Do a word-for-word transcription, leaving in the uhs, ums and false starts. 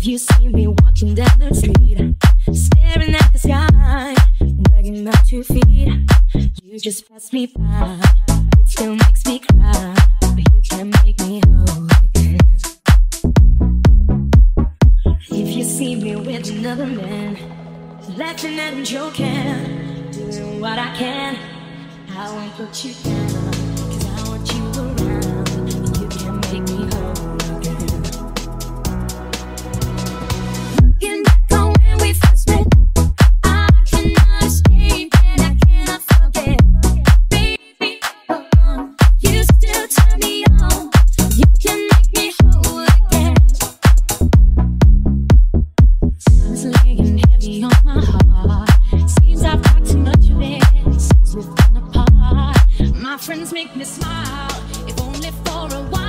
you see me walking down the street, staring at the sky, dragging my two feet, you just pass me by. It still makes me cry, but you can't make me whole again. If you see me with another man, laughing and joking, doing what I can, I won't put you down, 'cause I want you around, and you can't make me whole again. Looking back on when we first met, I cannot escape and I cannot forget. Baby, oh, you still turn me on, you can make me whole again. Time's laying heavy on my heart, seems I've got too much of it since we've been apart. My friends make me smile, if only for a while.